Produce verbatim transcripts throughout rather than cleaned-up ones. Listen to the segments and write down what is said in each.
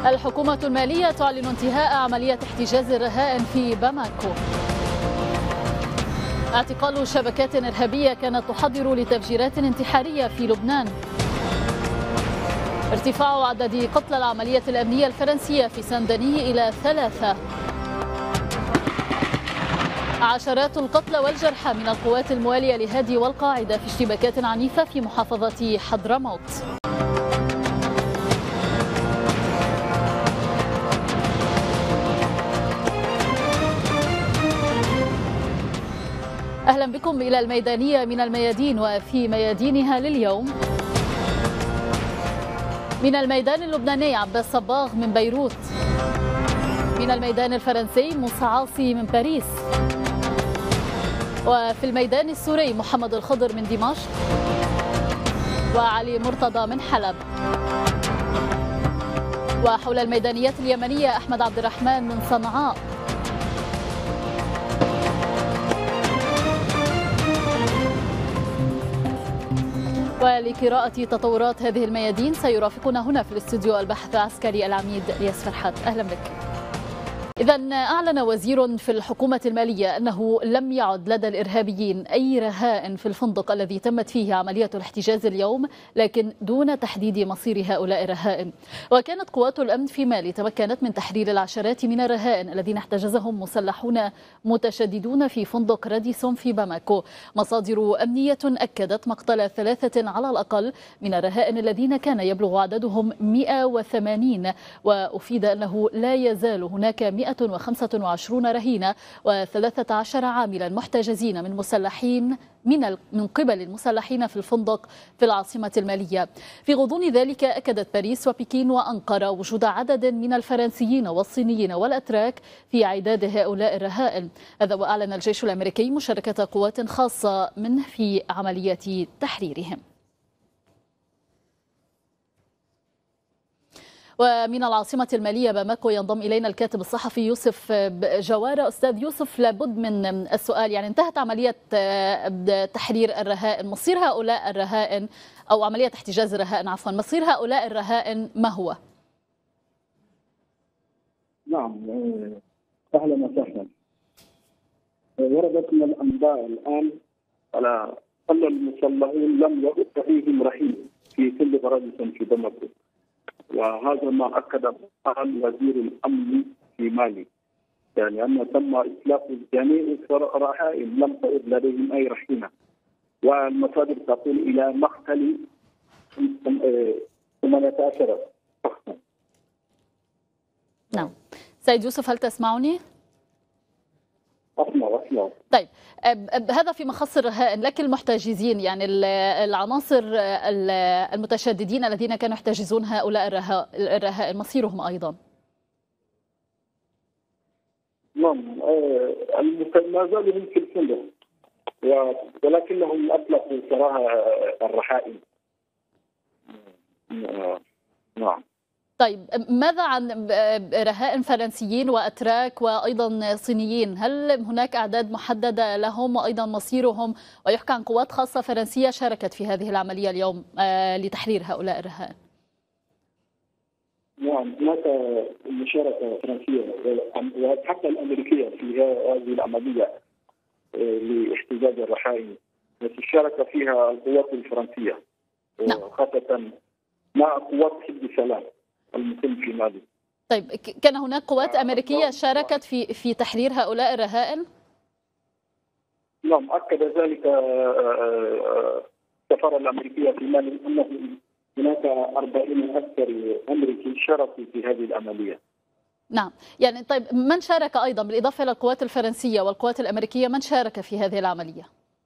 الحكومة المالية تعلن انتهاء عملية احتجاز الرهائن في باماكو. اعتقال شبكات إرهابية كانت تحضر لتفجيرات انتحارية في لبنان. ارتفاع عدد قتلى العملية الأمنية الفرنسية في سان-ديني إلى ثلاثة. عشرات القتلى والجرحى من القوات الموالية لهادي والقاعدة في اشتباكات عنيفة في محافظة حضرموت. أهلا بكم إلى الميدانية من الميادين وفي ميادينها لليوم. من الميدان اللبناني عباس صباغ من بيروت. من الميدان الفرنسي موسى عاصي من باريس. وفي الميدان السوري محمد الخضر من دمشق وعلي مرتضى من حلب. وحول الميدانيات اليمنية أحمد عبد الرحمن من صنعاء. ولقراءة تطورات هذه الميادين سيرافقنا هنا في الاستوديو الباحث العسكري العميد الياس فرحات. أهلا بك. إذن أعلن وزير في الحكومة المالية أنه لم يعد لدى الإرهابيين أي رهائن في الفندق الذي تمت فيه عملية الاحتجاز اليوم، لكن دون تحديد مصير هؤلاء الرهائن. وكانت قوات الأمن في مالي تمكنت من تحرير العشرات من الرهائن الذين احتجزهم مسلحون متشددون في فندق راديسون في باماكو. مصادر أمنية أكدت مقتل ثلاثة على الأقل من الرهائن الذين كان يبلغ عددهم مئة وثمانين، وأفيد أنه لا يزال هناك مئة وخمسة وعشرين رهينة وثلاثة عشر عاملا محتجزين من مسلحين من من قبل المسلحين في الفندق في العاصمة المالية. في غضون ذلك أكدت باريس وبكين وأنقرة وجود عدد من الفرنسيين والصينيين والأتراك في عداد هؤلاء الرهائن. هذا وأعلن الجيش الأمريكي مشاركة قوات خاصة منه في عملية تحريرهم. ومن العاصمة المالية باماكو ينضم إلينا الكاتب الصحفي يوسف جوارة. أستاذ يوسف، لابد من السؤال، يعني انتهت عملية تحرير الرهائن، مصير هؤلاء الرهائن أو عملية احتجاز الرهائن عفوا، مصير هؤلاء الرهائن ما هو؟ نعم، أهلا وسهلا. وردت من الأنباء الآن على أن المسلحون لم يعد فيهم رهين في كل راديسون في باماكو، وهذا ما أكد قال وزير الأمن في مالي، يعني أن تم إتلاف جميع الرهائن لم تعد لديهم أي رهينة، والمصادر تقول إلى مقتل ثمانية عشر. نعم سيد يوسف، هل تسمعني؟ أسمع أسمع. طيب، هذا في مخص الرهائن، لكن المحتجزين يعني العناصر المتشددين الذين كانوا يحتجزون هؤلاء الرهائن مصيرهم أيضا؟ نعم، ما زالوا هم في الفندق ولكنهم أطلقوا سراح الرهائن. نعم. طيب، ماذا عن رهائن فرنسيين وأتراك وأيضا صينيين؟ هل هناك أعداد محددة لهم وأيضا مصيرهم؟ ويحكى عن قوات خاصة فرنسية شاركت في هذه العملية اليوم لتحرير هؤلاء الرهائن. نعم، هناك مشاركة فرنسية وحتى الأمريكية في هذه العملية لاحتجاز الرهائن، شارك فيها القوات الفرنسية خاصة مع قوات حزب السلام المقيم في مالي. طيب، كان هناك قوات أمريكية شاركت في في تحرير هؤلاء الرهائن؟ نعم، أكد ذلك السفارة الأمريكية في مالي أنه هناك أربعين عسكري أمريكي شاركوا في هذه العملية. نعم، يعني طيب، من شارك أيضا بالإضافة إلى القوات الفرنسية والقوات الأمريكية، من شارك في هذه العملية؟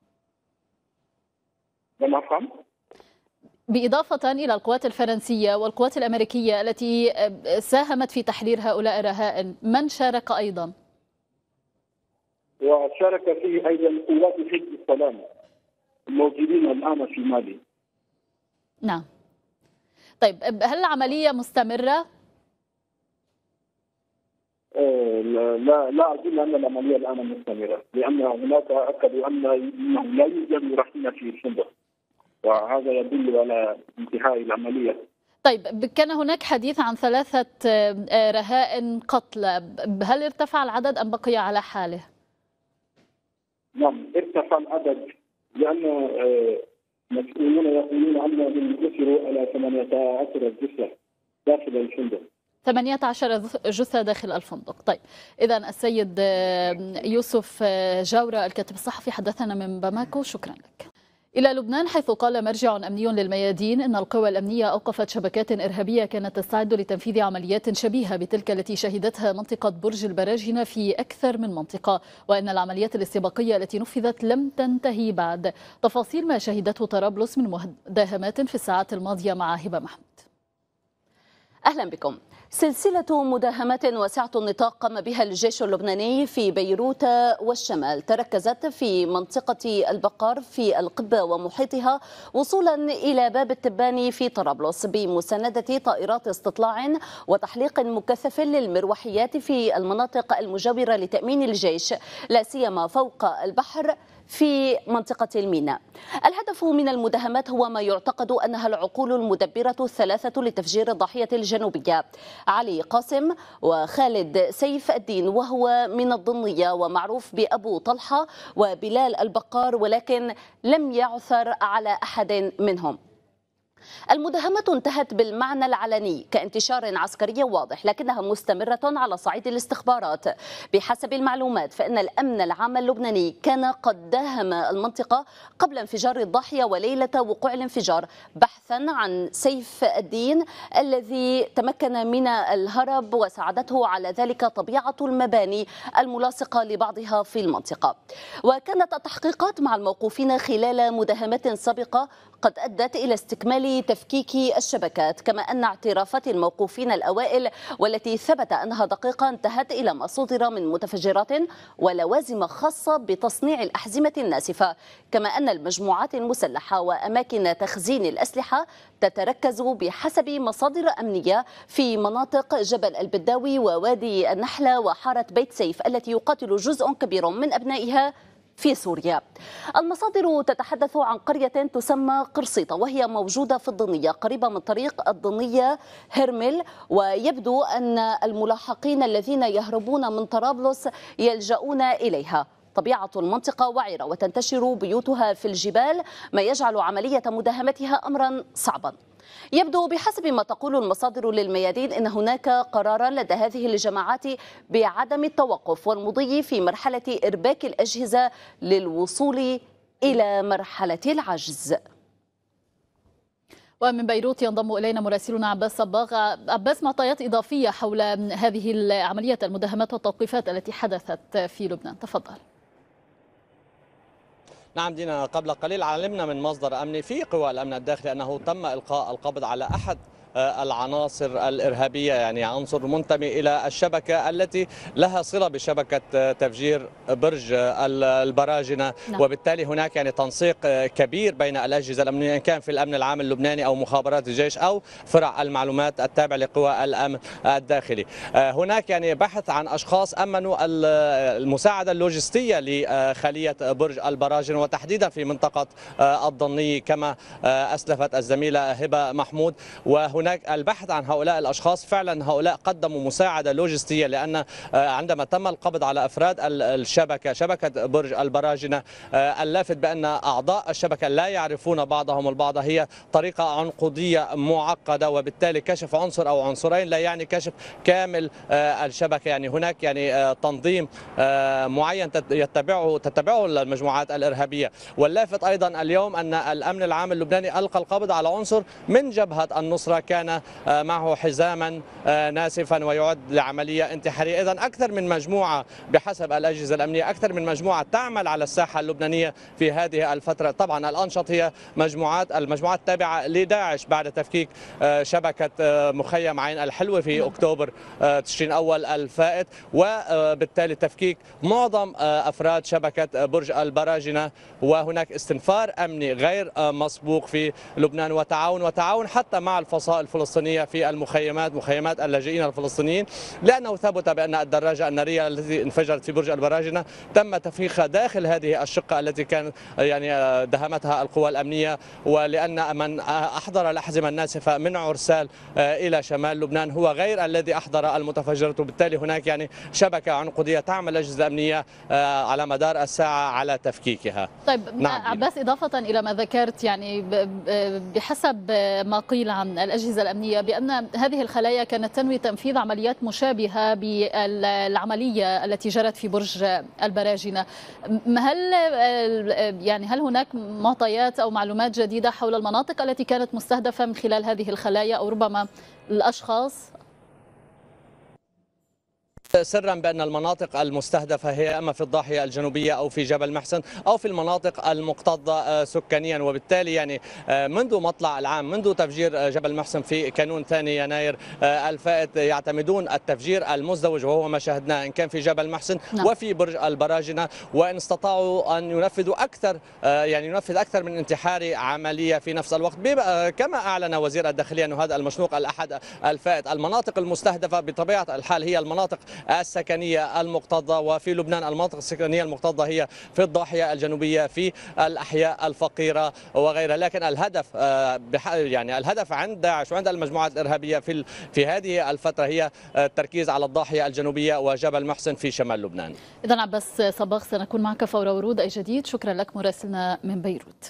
لم أفهم. بإضافة إلى القوات الفرنسية والقوات الأمريكية التي ساهمت في تحرير هؤلاء الرهائن، من شارك أيضا؟ وشارك فيه أيضا قوات حزب السلام الموجودين الآن في مالي. نعم. طيب، هل العملية مستمرة؟ لا لا أظن أن العملية الآن مستمرة، لأن هناك أكدوا أن لا يوجد رهينة في الفندق، وهذا يدل على انتهاء العملية. طيب كان هناك حديث عن ثلاثة رهائن قتلى، هل ارتفع العدد أم بقي على حاله؟ نعم ارتفع العدد، لأن مسؤولون يقولون أنهم أسروا على ثمانية عشر جثة داخل الفندق. ثمانية عشر جثة داخل الفندق. طيب إذا السيد يوسف جاورة الكاتب الصحفي حدثنا من باماكو، شكرا لك. إلى لبنان، حيث قال مرجع أمني للميادين إن القوى الأمنية أوقفت شبكات إرهابية كانت تستعد لتنفيذ عمليات شبيهة بتلك التي شهدتها منطقة برج البراجنة في أكثر من منطقة، وأن العمليات الاستباقية التي نفذت لم تنتهي بعد. تفاصيل ما شهدته طرابلس من مداهمات في الساعات الماضية مع هبة محمود. أهلا بكم. سلسلة مداهمات واسعة النطاق قام بها الجيش اللبناني في بيروت والشمال تركزت في منطقة البقار في القبة ومحيطها وصولا إلى باب التباني في طرابلس بمساندة طائرات استطلاع وتحليق مكثف للمروحيات في المناطق المجاورة لتأمين الجيش، لا سيما فوق البحر في منطقة الميناء. الهدف من المداهمات هو ما يعتقد أنها العقول المدبرة الثلاثة لتفجير الضاحية الجنوبية، علي قاسم وخالد سيف الدين وهو من الضنية ومعروف بأبو طلحة وبلال البقار، ولكن لم يعثر على أحد منهم. المداهمة انتهت بالمعنى العلني كانتشار عسكري واضح، لكنها مستمرة على صعيد الاستخبارات. بحسب المعلومات فإن الأمن العام اللبناني كان قد داهم المنطقة قبل انفجار الضاحية وليلة وقوع الانفجار بحثا عن سيف الدين الذي تمكن من الهرب، وساعدته على ذلك طبيعة المباني الملاصقة لبعضها في المنطقة. وكانت التحقيقات مع الموقوفين خلال مداهمات سابقة قد أدت إلى استكمال تفكيك الشبكات، كما أن اعترافات الموقوفين الأوائل والتي ثبت أنها دقيقة انتهت إلى ما صدر من متفجرات ولوازم خاصة بتصنيع الأحزمة الناسفة، كما أن المجموعات المسلحة وأماكن تخزين الأسلحة تتركز بحسب مصادر أمنية في مناطق جبل البداوي ووادي النحلة وحارة بيت سيف التي يقاتل جزء كبير من أبنائها في سوريا. المصادر تتحدث عن قرية تسمى قرصيطة وهي موجودة في الضنية قريبة من طريق الضنية هرمل، ويبدو أن الملاحقين الذين يهربون من طرابلس يلجؤون إليها. طبيعة المنطقة وعرة وتنتشر بيوتها في الجبال، ما يجعل عملية مداهمتها أمرا صعبا. يبدو بحسب ما تقول المصادر للميادين أن هناك قرارا لدى هذه الجماعات بعدم التوقف والمضي في مرحلة إرباك الأجهزة للوصول إلى مرحلة العجز. ومن بيروت ينضم إلينا مراسلنا عباس صباغ. عباس، معطيات إضافية حول هذه العمليات المداهمات والتوقيفات التي حدثت في لبنان، تفضل. نعم دينا، قبل قليل علمنا من مصدر أمني في قوى الأمن الداخلي أنه تم إلقاء القبض على أحد العناصر الإرهابية، يعني عنصر منتمي إلى الشبكة التي لها صلة بشبكة تفجير برج البراجنة. نعم. وبالتالي هناك يعني تنسيق كبير بين الأجهزة الأمنية إن كان في الأمن العام اللبناني أو مخابرات الجيش أو فرع المعلومات التابع لقوى الأمن الداخلي. هناك يعني بحث عن أشخاص أمنوا المساعدة اللوجستية لخلية برج البراجنة وتحديدا في منطقة الضني كما أسلفت الزميلة هبة محمود. وهناك هناك البحث عن هؤلاء الأشخاص، فعلا هؤلاء قدموا مساعدة لوجستية، لأن عندما تم القبض على أفراد الشبكة شبكة برج البراجنة، اللافت بأن أعضاء الشبكة لا يعرفون بعضهم البعض، هي طريقة عنقودية معقدة، وبالتالي كشف عنصر أو عنصرين لا يعني كشف كامل الشبكة. يعني هناك يعني تنظيم معين يتبعه تتبعه المجموعات الإرهابية. واللافت أيضا اليوم أن الأمن العام اللبناني ألقى القبض على عنصر من جبهة النصرة كان معه حزاما ناسفا ويعد لعملية انتحارية. إذن أكثر من مجموعة بحسب الأجهزة الأمنية، أكثر من مجموعة تعمل على الساحة اللبنانية في هذه الفترة. طبعا الأنشط هي مجموعات المجموعات التابعة لداعش بعد تفكيك شبكة مخيم عين الحلوة في أكتوبر تشرين أول الفائت، وبالتالي تفكيك معظم أفراد شبكة برج البراجنة. وهناك استنفار أمني غير مسبوق في لبنان وتعاون وتعاون حتى مع الفصائل الفلسطينية في المخيمات، مخيمات اللاجئين الفلسطينيين، لأنه ثبت بأن الدراجة النارية التي انفجرت في برج البراجنة تم تفريغها داخل هذه الشقة التي كانت يعني دهمتها القوى الأمنية، ولأن من أحضر الأحزمة الناسفة من عرسال إلى شمال لبنان هو غير الذي أحضر المتفجرات، وبالتالي هناك يعني شبكة عنقودية تعمل الأجهزة الأمنية على مدار الساعة على تفكيكها. طيب نعم عباس، إضافة إلى ما ذكرت، يعني بحسب ما قيل عن الأجهزة الأمنية بأن هذه الخلايا كانت تنوي تنفيذ عمليات مشابهة بالعملية التي جرت في برج البراجنة، هل يعني هل هناك معطيات أو معلومات جديدة حول المناطق التي كانت مستهدفة من خلال هذه الخلايا أو ربما الأشخاص؟ سرا بأن المناطق المستهدفة هي أما في الضاحية الجنوبية أو في جبل محسن أو في المناطق المكتظة سكانيا، وبالتالي يعني منذ مطلع العام، منذ تفجير جبل محسن في كانون ثاني يناير الفائت، يعتمدون التفجير المزدوج وهو ما شاهدناه إن كان في جبل محسن نعم. وفي برج البراجنة، وإن استطاعوا أن ينفذوا أكثر يعني ينفذ أكثر من انتحاري عملية في نفس الوقت، كما أعلن وزير الداخلية أن هذا المشنوق الأحد الفائت. المناطق المستهدفة بطبيعة الحال هي المناطق السكنية المكتظة، وفي لبنان المناطق السكنية المكتظة هي في الضاحية الجنوبية، في الأحياء الفقيرة وغيرها، لكن الهدف يعني الهدف عند داعش وعند المجموعات الإرهابية في في هذه الفترة هي التركيز على الضاحية الجنوبية وجبل محسن في شمال لبنان. إذن عباس صباغ، سنكون معك فور ورود أي جديد. شكرا لك مراسلنا من بيروت.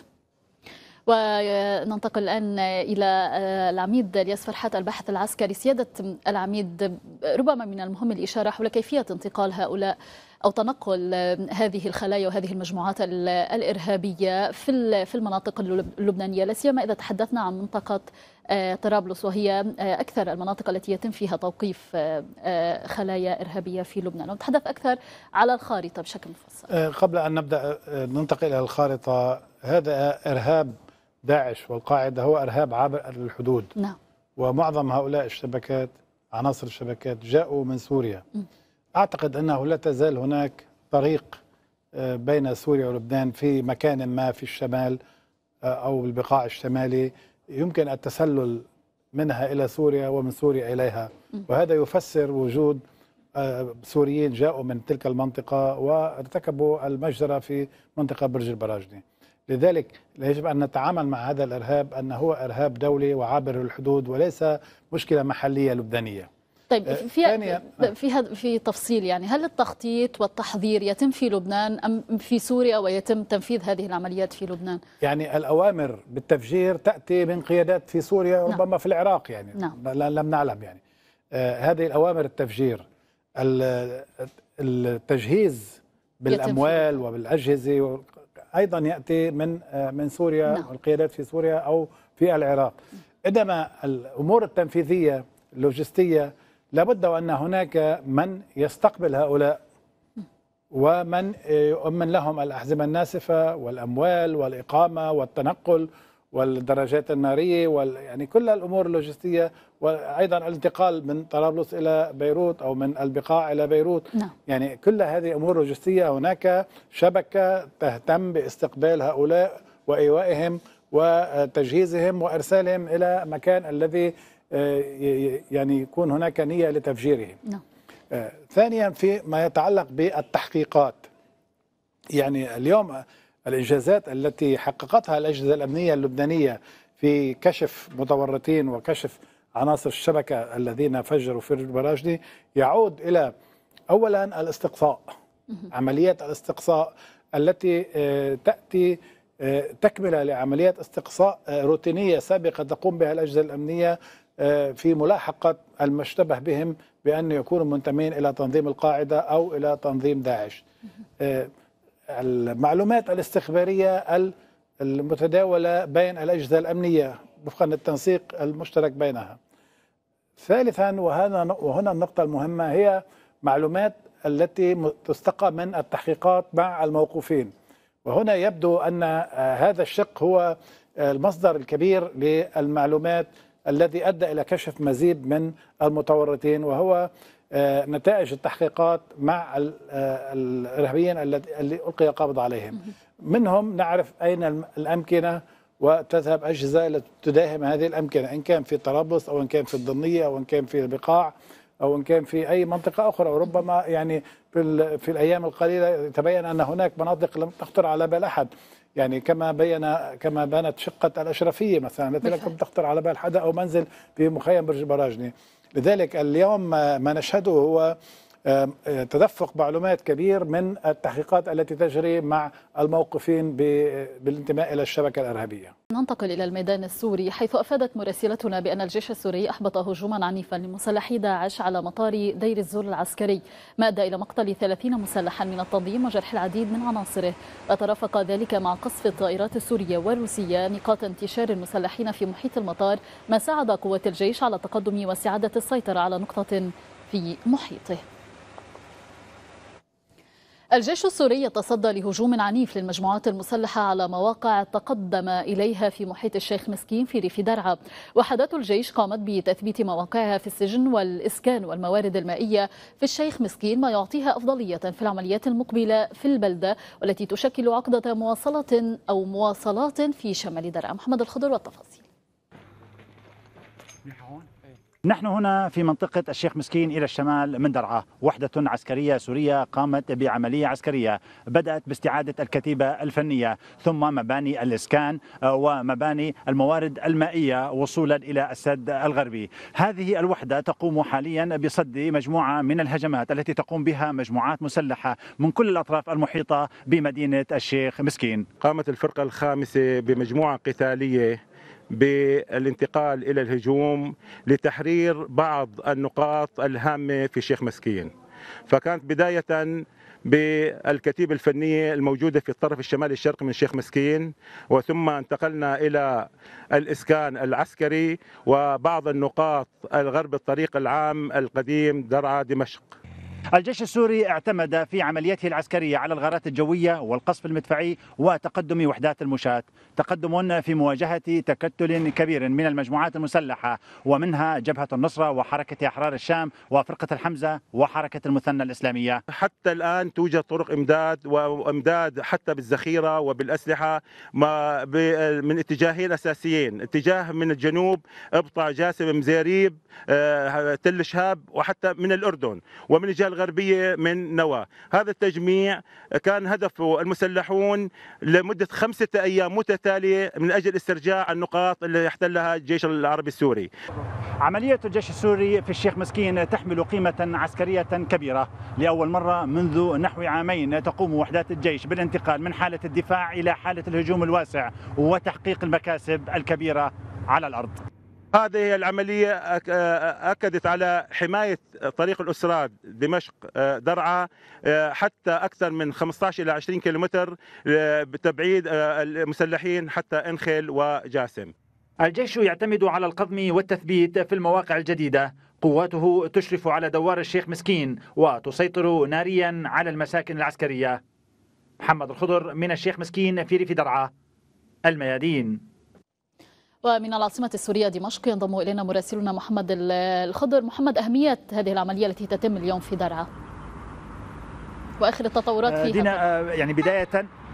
وننتقل الآن إلى العميد الياس فرحات الباحث العسكري. سيادة العميد، ربما من المهم الإشارة حول كيفية انتقال هؤلاء أو تنقل هذه الخلايا وهذه المجموعات الإرهابية في في المناطق اللبنانية، لا سيما إذا تحدثنا عن منطقة طرابلس وهي أكثر المناطق التي يتم فيها توقيف خلايا إرهابية في لبنان. ونتحدث أكثر على الخارطة بشكل مفصل. قبل أن نبدأ ننتقل إلى الخارطة، هذا إرهاب داعش والقاعدة هو إرهاب عابر الحدود. نعم. ومعظم هؤلاء الشبكات، عناصر الشبكات، جاءوا من سوريا. م. أعتقد أنه لا تزال هناك طريق بين سوريا ولبنان في مكان ما في الشمال أو البقاع الشمالي يمكن التسلل منها إلى سوريا ومن سوريا إليها، وهذا يفسر وجود سوريين جاءوا من تلك المنطقة وارتكبوا المجزرة في منطقة برج البراجنة. لذلك يجب أن نتعامل مع هذا الإرهاب أنه هو إرهاب دولي وعابر الحدود وليس مشكلة محلية لبنانية. طيب في في في تفصيل، يعني هل التخطيط والتحضير يتم في لبنان أم في سوريا ويتم تنفيذ هذه العمليات في لبنان؟ يعني الأوامر بالتفجير تأتي من قيادات في سوريا وربما نعم. في العراق، يعني نعم. لم نعلم يعني آه هذه الأوامر التفجير، التجهيز بالأموال وبالأجهزة أيضا يأتي من من سوريا نعم. والقيادات في سوريا أو في العراق. إنما الأمور التنفيذية اللوجستية لابد وأن هناك من يستقبل هؤلاء ومن يؤمن لهم الأحزمة الناسفة والأموال والإقامة والتنقل والدراجات النارية وال يعني كل الأمور اللوجستية، وأيضا الانتقال من طرابلس إلى بيروت أو من البقاع إلى بيروت نعم. يعني كل هذه أمور لوجستية. هناك شبكة تهتم باستقبال هؤلاء وإيوائهم وتجهيزهم وإرسالهم إلى مكان الذي يعني يكون هناك نية لتفجيرهم نعم. آه ثانيا في ما يتعلق بالتحقيقات، يعني اليوم الإنجازات التي حققتها الأجهزة الأمنية اللبنانية في كشف متورطين وكشف عناصر الشبكة الذين فجروا في البراجنة يعود إلى أولا الاستقصاء، عمليات الاستقصاء التي تأتي تكملة لعمليات استقصاء روتينية سابقة تقوم بها الأجهزة الأمنية في ملاحقة المشتبه بهم بأن يكونوا منتمين إلى تنظيم القاعدة أو إلى تنظيم داعش. المعلومات الاستخبارية المتداولة بين الأجهزة الأمنية وفقا للتنسيق المشترك بينها. ثالثا وهنا وهنا النقطة المهمة هي معلومات التي تستقى من التحقيقات مع الموقوفين، وهنا يبدو أن هذا الشق هو المصدر الكبير للمعلومات الذي أدى إلى كشف مزيد من المتورطين، وهو نتائج التحقيقات مع الإرهابيين اللي ألقي القبض عليهم. منهم نعرف أين الأمكنة وتذهب أجهزة تداهم هذه الأمكنة، إن كان في طرابلس أو إن كان في الضنية أو إن كان في البقاع أو إن كان في أي منطقة أخرى. وربما يعني في, في الأيام القليلة تبين أن هناك مناطق لم تخطر على بال أحد، يعني كما بين كما بانت شقة الأشرفية مثلا التي لم تخطر على بال حدا، أو منزل في مخيم برج براجني. لذلك اليوم ما نشهده هو تدفق معلومات كبير من التحقيقات التي تجري مع الموقفين بالانتماء إلى الشبكة الإرهابية. ننتقل إلى الميدان السوري، حيث أفادت مراسلتنا بأن الجيش السوري أحبط هجوما عنيفا لمسلحي داعش على مطار دير الزور العسكري، ما أدى إلى مقتل ثلاثين مسلحا من التنظيم وجرح العديد من عناصره، وترافق ذلك مع قصف الطائرات السورية والروسية نقاط انتشار المسلحين في محيط المطار، ما ساعد قوات الجيش على التقدم واستعادة السيطرة على نقطة في محيطه. الجيش السوري يتصدى لهجوم عنيف للمجموعات المسلحة على مواقع تقدم إليها في محيط الشيخ مسكين في ريف درعا، وحدات الجيش قامت بتثبيت مواقعها في السجن والإسكان والموارد المائية في الشيخ مسكين، ما يعطيها أفضلية في العمليات المقبلة في البلدة والتي تشكل عقدة مواصلة أو مواصلات في شمال درعا. محمد الخضر والتفاصيل. نحن هنا في منطقة الشيخ مسكين إلى الشمال من درعا، وحدة عسكرية سورية قامت بعملية عسكرية بدأت باستعادة الكتيبة الفنية ثم مباني الإسكان ومباني الموارد المائية وصولا إلى السد الغربي. هذه الوحدة تقوم حاليا بصد مجموعة من الهجمات التي تقوم بها مجموعات مسلحة من كل الأطراف المحيطة بمدينة الشيخ مسكين. قامت الفرقة الخامسة بمجموعة قتالية بالانتقال إلى الهجوم لتحرير بعض النقاط الهامة في الشيخ مسكين. فكانت بداية بالكتيبة الفنية الموجودة في الطرف الشمالي الشرقي من الشيخ مسكين، وثم انتقلنا إلى الإسكان العسكري وبعض النقاط الغرب الطريق العام القديم درعا دمشق. الجيش السوري اعتمد في عملياته العسكرية على الغارات الجوية والقصف المدفعي وتقدم وحدات المشاة، تقدم في مواجهة تكتل كبير من المجموعات المسلحة ومنها جبهة النصرة وحركة أحرار الشام وفرقة الحمزة وحركة المثنى الإسلامية. حتى الآن توجد طرق إمداد وإمداد حتى بالذخيرة وبالأسلحة من اتجاهين أساسيين، اتجاه من الجنوب ابطع جاسم مزيريب تل شهاب وحتى من الأردن، ومن الجهة الغربية من نوى. هذا التجميع كان هدفه المسلحون لمدة خمسة أيام متتالية من أجل استرجاع النقاط اللي يحتلها الجيش العربي السوري. عملية الجيش السوري في الشيخ مسكين تحمل قيمة عسكرية كبيرة. لأول مرة منذ نحو عامين تقوم وحدات الجيش بالانتقال من حالة الدفاع إلى حالة الهجوم الواسع وتحقيق المكاسب الكبيرة على الأرض. هذه العملية أكدت على حماية طريق الأسراد دمشق درعا حتى أكثر من خمسة عشر إلى عشرين كيلومتر بتبعيد المسلحين حتى انخل وجاسم. الجيش يعتمد على القضم والتثبيت في المواقع الجديدة، قواته تشرف على دوار الشيخ مسكين وتسيطر ناريا على المساكن العسكرية. محمد الخضر من الشيخ مسكين في ريف درعا، الميادين. ومن العاصمة السورية دمشق ينضم إلينا مراسلنا محمد الخضر. محمد، أهمية هذه العملية التي تتم اليوم في درعا وآخر التطورات فيها. دينا، يعني بداية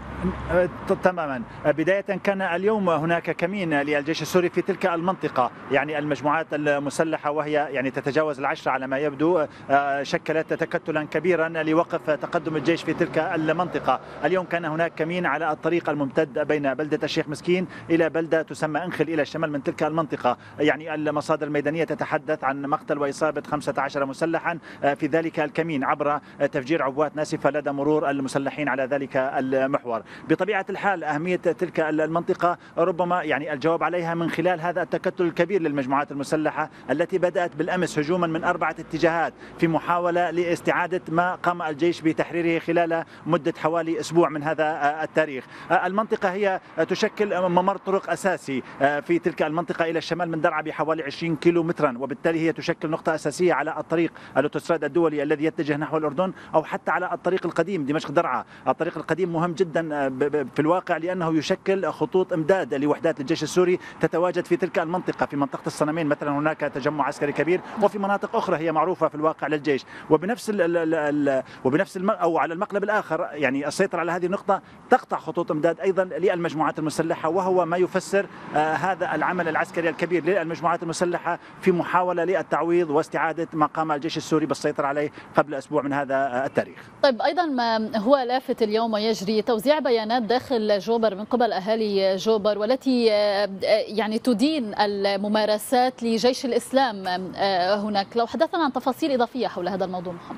تماما بداية كان اليوم هناك كمين للجيش السوري في تلك المنطقة، يعني المجموعات المسلحة وهي يعني تتجاوز العشرة على ما يبدو شكلت تكتلا كبيرا لوقف تقدم الجيش في تلك المنطقة. اليوم كان هناك كمين على الطريق الممتد بين بلدة الشيخ مسكين إلى بلدة تسمى انخل إلى الشمال من تلك المنطقة. يعني المصادر الميدانية تتحدث عن مقتل وإصابة خمسة عشر مسلحا في ذلك الكمين عبر تفجير عبوات ناسفة لدى مرور المسلحين على ذلك المحور. بطبيعة الحال أهمية تلك المنطقة ربما يعني الجواب عليها من خلال هذا التكتل الكبير للمجموعات المسلحة التي بدأت بالأمس هجوما من أربعة اتجاهات في محاولة لاستعادة ما قام الجيش بتحريره خلال مدة حوالي أسبوع من هذا التاريخ. المنطقة هي تشكل ممر طرق أساسي في تلك المنطقة إلى الشمال من درعا بحوالي عشرين كيلو مترا، وبالتالي هي تشكل نقطة أساسية على الطريق الأوتوستراد الدولي الذي يتجه نحو الأردن أو حتى على الطريق القديم دمشق درعا. الطريق القديم مهم جدا في الواقع لأنه يشكل خطوط إمداد لوحدات الجيش السوري تتواجد في تلك المنطقة. في منطقة الصنمين مثلا هناك تجمع عسكري كبير، وفي مناطق أخرى هي معروفة في الواقع للجيش. وبنفس ال ال ال وبنفس الم أو على المقلب الآخر يعني السيطرة على هذه النقطة تقطع خطوط إمداد أيضا للمجموعات المسلحة، وهو ما يفسر آه هذا العمل العسكري الكبير للمجموعات المسلحة في محاولة للتعويض واستعادة ما قام الجيش السوري بالسيطرة عليه قبل أسبوع من هذا التاريخ. طيب أيضا ما هو لافت اليوم ويجري توزيع بيانات داخل جوبر من قبل أهالي جوبر، والتي يعني تدين الممارسات لجيش الإسلام هناك. لو حدثنا عن تفاصيل إضافية حول هذا الموضوع محمد.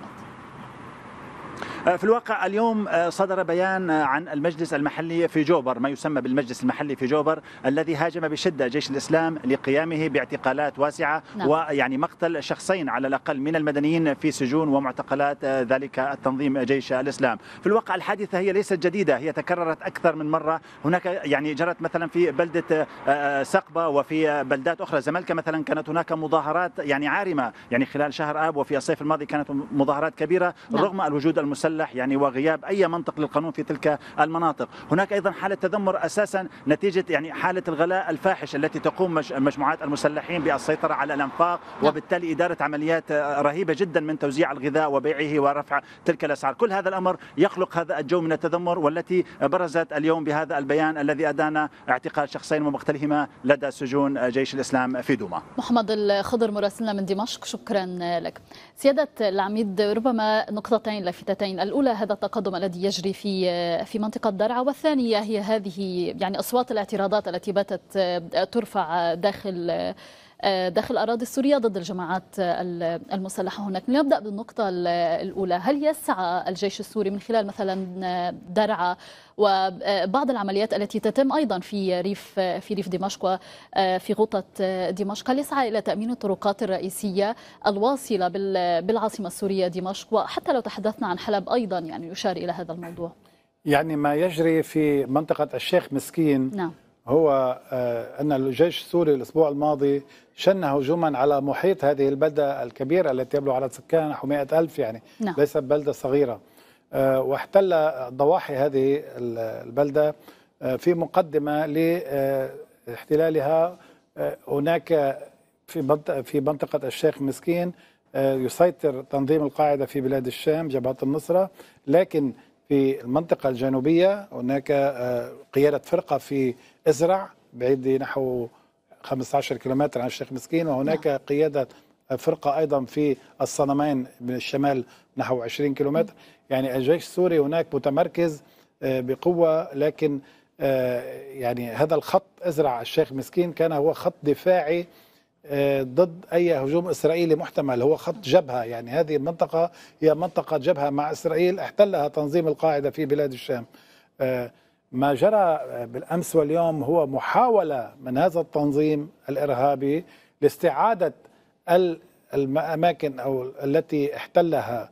في الواقع اليوم صدر بيان عن المجلس المحلي في جوبر، ما يسمى بالمجلس المحلي في جوبر، الذي هاجم بشدة جيش الإسلام لقيامه باعتقالات واسعة، نعم. ويعني مقتل شخصين على الأقل من المدنيين في سجون ومعتقلات ذلك التنظيم جيش الإسلام. في الواقع الحادثة هي ليست جديدة، هي تكررت أكثر من مرة. هناك يعني جرت مثلا في بلدة سقبة وفي بلدات أخرى، زملكة مثلا كانت هناك مظاهرات يعني عارمة يعني خلال شهر آب، وفي الصيف الماضي كانت مظاهرات كبيرة، نعم. رغم الوجود المسلح يعني وغياب أي منطق للقانون في تلك المناطق. هناك أيضا حالة تذمر أساسا نتيجة يعني حالة الغلاء الفاحش التي تقوم المجموعات المسلحين بالسيطرة على الأنفاق، وبالتالي إدارة عمليات رهيبة جدا من توزيع الغذاء وبيعه ورفع تلك الأسعار. كل هذا الأمر يخلق هذا الجو من التذمر، والتي برزت اليوم بهذا البيان الذي أدان اعتقال شخصين ومقتلهما لدى سجون جيش الإسلام في دوما. محمد الخضر مراسلنا من دمشق، شكرا لك. سيادة العميد، ربما نقطتين لافتتين، الأولى هذا التقدم الذي يجري في في منطقة درعا، والثانية هي هذه يعني أصوات الاعتراضات التي باتت ترفع داخل داخل الأراضي السورية ضد الجماعات المسلحة هناك. نبدأ بالنقطة الأولى، هل يسعى الجيش السوري من خلال مثلا درعا وبعض العمليات التي تتم أيضا في ريف في ريف دمشق وفي غوطة دمشق، هل يسعى إلى تأمين الطرقات الرئيسية الواصلة بالعاصمة السورية دمشق؟ وحتى لو تحدثنا عن حلب أيضا يعني يشار إلى هذا الموضوع. يعني ما يجري في منطقة الشيخ مسكين، نعم. هو أن الجيش السوري الأسبوع الماضي شن هجوما على محيط هذه البلدة الكبيرة التي يبلغ عدد سكان نحو مئة ألف، يعني نعم. ليست بلدة صغيرة، واحتل ضواحي هذه البلدة. في مقدمة لاحتلالها هناك في في منطقة الشيخ مسكين يسيطر تنظيم القاعدة في بلاد الشام جبهة النصرة، لكن في المنطقة الجنوبية هناك قيادة فرقة في إزرع بعيد نحو خمسة عشر كيلومتر عن الشيخ مسكين، وهناك نعم. قيادة فرقة أيضا في الصنمين من الشمال نحو عشرين كيلومتر. يعني الجيش السوري هناك متمركز بقوة، لكن يعني هذا الخط إزرع الشيخ مسكين كان هو خط دفاعي ضد أي هجوم إسرائيلي محتمل، هو خط جبهة. يعني هذه المنطقة هي منطقة جبهة مع إسرائيل احتلها تنظيم القاعدة في بلاد الشام. ما جرى بالأمس واليوم هو محاولة من هذا التنظيم الإرهابي لاستعادة الأماكن أو التي احتلها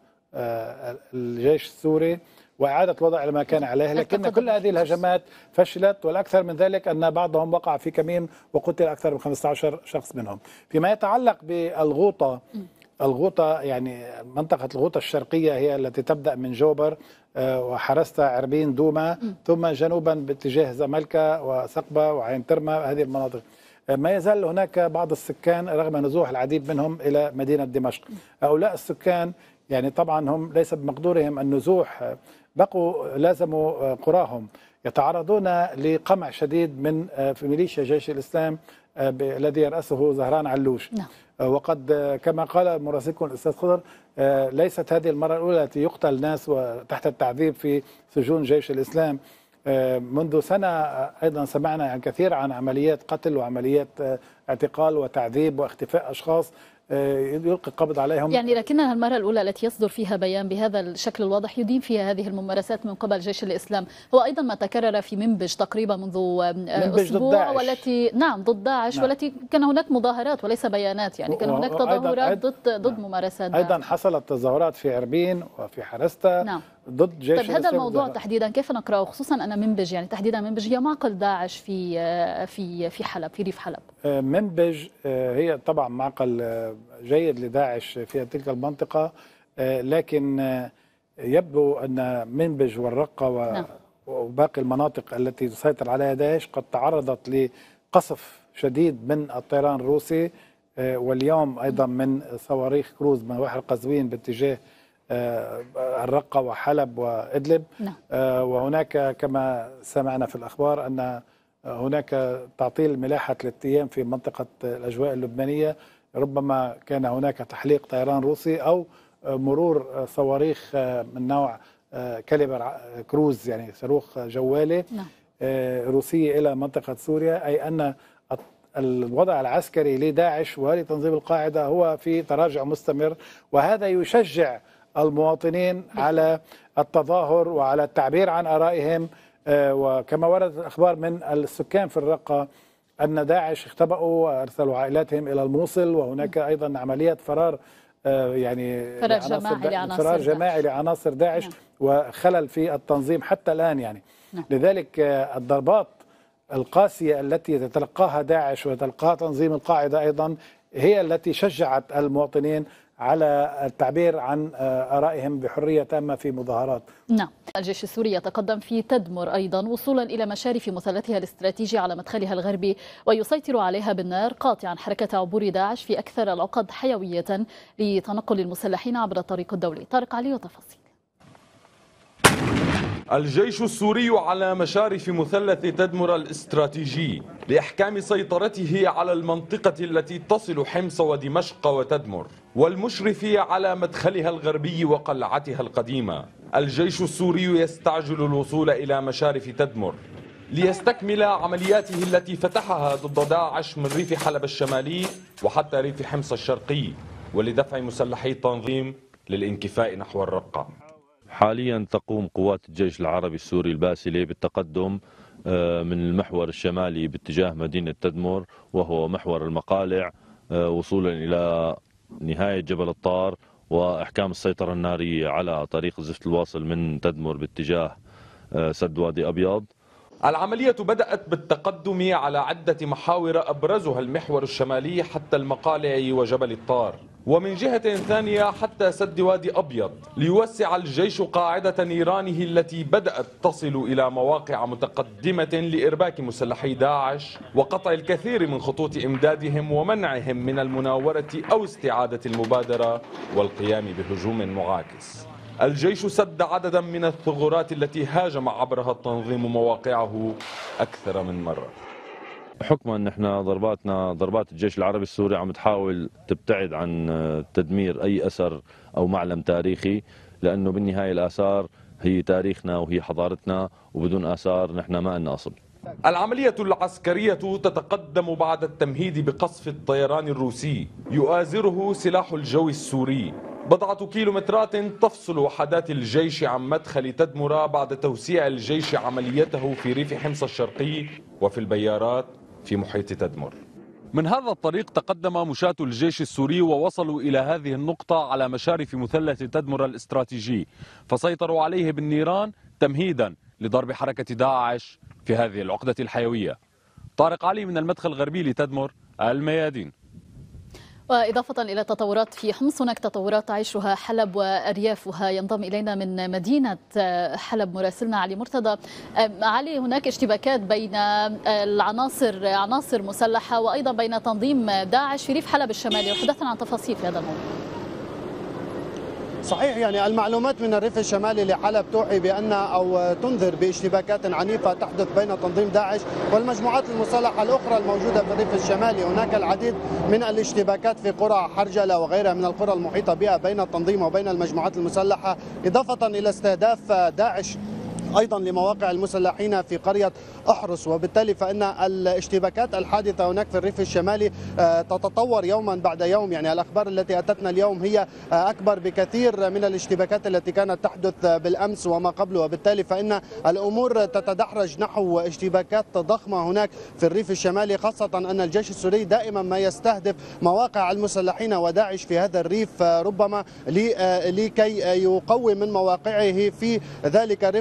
الجيش السوري وإعادة الوضع على ما كان عليه، لكن كل هذه الهجمات فشلت، والأكثر من ذلك أن بعضهم وقع في كمين وقتل أكثر من خمسة عشر شخص منهم. فيما يتعلق بالغوطة، الغوطة يعني منطقة الغوطة الشرقية هي التي تبدأ من جوبر وحرستا عربين دوما، ثم جنوبا باتجاه زملكة وسقبة وعين ترمى، هذه المناطق. ما يزال هناك بعض السكان رغم نزوح العديد منهم إلى مدينة دمشق. هؤلاء السكان يعني طبعا هم ليس بمقدورهم النزوح، بقوا لازموا قراهم، يتعرضون لقمع شديد من في ميليشيا جيش الإسلام الذي يرأسه زهران علوش. نعم. وقد كما قال مراسلكم الأستاذ خضر، ليست هذه المرة الأولى التي يقتل ناس تحت التعذيب في سجون جيش الإسلام. منذ سنة أيضا سمعنا عن كثير عن عمليات قتل وعمليات اعتقال وتعذيب واختفاء أشخاص يلقي القبض عليهم. يعني لكنها المرة الأولى التي يصدر فيها بيان بهذا الشكل الواضح يدين فيها هذه الممارسات من قبل جيش الإسلام. هو أيضا ما تكرر في منبج تقريبا منذ أسبوع، والتي نعم ضد داعش، نعم. والتي كان هناك مظاهرات وليس بيانات، يعني كان هناك تظاهرات ضد ضد نعم. ممارسات داعش. أيضا حصلت تظاهرات في عربين وفي حرستا نعم. ضد جيش طيب هذا الموضوع تحديدا كيف نقرأه، خصوصا أن منبج يعني تحديدا منبج هي معقل داعش في في في حلب، في ريف حلب. منبج هي طبعا معقل جيد لداعش في تلك المنطقة، لكن يبدو أن منبج والرقة وباقي المناطق التي تسيطر عليها داعش قد تعرضت لقصف شديد من الطيران الروسي، واليوم أيضا من صواريخ كروز من بحر قزوين باتجاه الرقة وحلب وإدلب. وهناك كما سمعنا في الأخبار أن هناك تعطيل ملاحة ثلاثة أيام في منطقة الأجواء اللبنانية، ربما كان هناك تحليق طيران روسي أو مرور صواريخ من نوع كاليبر كروز، يعني صاروخ جوالي روسية إلى منطقة سوريا، أي أن الوضع العسكري لداعش ولتنظيم القاعدة هو في تراجع مستمر، وهذا يشجع المواطنين على التظاهر وعلى التعبير عن آرائهم. وكما وردت الأخبار من السكان في الرقة أن داعش اختبأوا وأرسلوا عائلاتهم إلى الموصل، وهناك أيضا عمليات فرار يعني فرار جماعي لعناصر فرار جماعي لعناصر داعش، نعم. وخلل في التنظيم حتى الآن يعني، نعم. لذلك الضربات القاسية التي تتلقاها داعش وتلقاها تنظيم القاعدة أيضا هي التي شجعت المواطنين على التعبير عن آرائهم بحرية تامة في مظاهرات. نعم. الجيش السوري يتقدم في تدمر أيضا وصولا إلى مشارف مثلثها الاستراتيجي على مدخلها الغربي، ويسيطر عليها بالنار، قاطعا حركة عبور داعش في أكثر العقد حيوية لتنقل المسلحين عبر الطريق الدولي. طارق علي وتفاصيل. الجيش السوري على مشارف مثلث تدمر الاستراتيجي لإحكام سيطرته على المنطقة التي تصل حمص ودمشق وتدمر، والمشرف على مدخلها الغربي وقلعتها القديمة. الجيش السوري يستعجل الوصول إلى مشارف تدمر ليستكمل عملياته التي فتحها ضد داعش من ريف حلب الشمالي وحتى ريف حمص الشرقي، ولدفع مسلحي التنظيم للانكفاء نحو الرقة. حاليا تقوم قوات الجيش العربي السوري الباسلة بالتقدم من المحور الشمالي باتجاه مدينة تدمر، وهو محور المقالع، وصولا إلى نهاية جبل الطار وإحكام السيطرة النارية على طريق الزفت الواصل من تدمر باتجاه سد وادي أبيض. العملية بدأت بالتقدم على عدة محاور أبرزها المحور الشمالي حتى المقالع وجبل الطار، ومن جهة ثانية حتى سد وادي أبيض، ليوسع الجيش قاعدة نيرانه التي بدأت تصل إلى مواقع متقدمة لإرباك مسلحي داعش وقطع الكثير من خطوط إمدادهم ومنعهم من المناورة أو استعادة المبادرة والقيام بهجوم معاكس. الجيش سد عددا من الثغرات التي هاجم عبرها التنظيم مواقعه أكثر من مرة. حكما ان احنا ضرباتنا ضربات الجيش العربي السوري عم تحاول تبتعد عن تدمير اي اثر او معلم تاريخي، لانه بالنهايه الاثار هي تاريخنا وهي حضارتنا، وبدون اثار نحن ما لنا اصل. العملية العسكرية تتقدم بعد التمهيد بقصف الطيران الروسي يؤازره سلاح الجو السوري. بضعة كيلومترات تفصل وحدات الجيش عن مدخل تدمر بعد توسيع الجيش عمليته في ريف حمص الشرقي وفي البيارات في محيط تدمر. من هذا الطريق تقدم مشاة الجيش السوري ووصلوا إلى هذه النقطة على مشارف مثلث تدمر الاستراتيجي، فسيطروا عليه بالنيران تمهيدا لضرب حركة داعش في هذه العقدة الحيوية. طارق علي من المدخل الغربي لتدمر، الميادين. وإضافة إلى التطورات في حمص، هناك تطورات تعيشها حلب وأريافها. ينضم إلينا من مدينة حلب مراسلنا علي مرتضى. علي، هناك اشتباكات بين العناصر عناصر مسلحة وأيضا بين تنظيم داعش في ريف حلب الشمالي، وحدثنا عن تفاصيل في هذا الموضوع. صحيح، يعني المعلومات من الريف الشمالي لحلب توحي بأن أو تنذر باشتباكات عنيفة تحدث بين تنظيم داعش والمجموعات المسلحة الأخرى الموجودة في الريف الشمالي. هناك العديد من الاشتباكات في قرى حرجلة وغيرها من القرى المحيطة بها بين التنظيم وبين المجموعات المسلحة، إضافة إلى استهداف داعش أيضا لمواقع المسلحين في قرية أحرس، وبالتالي فإن الاشتباكات الحادثة هناك في الريف الشمالي تتطور يوما بعد يوم. يعني الأخبار التي أتتنا اليوم هي أكبر بكثير من الاشتباكات التي كانت تحدث بالأمس وما قبله، وبالتالي فإن الأمور تتدحرج نحو اشتباكات ضخمة هناك في الريف الشمالي، خاصة أن الجيش السوري دائما ما يستهدف مواقع المسلحين وداعش في هذا الريف، ربما لكي يقوي من مواقعه في ذلك الريف، وخاصة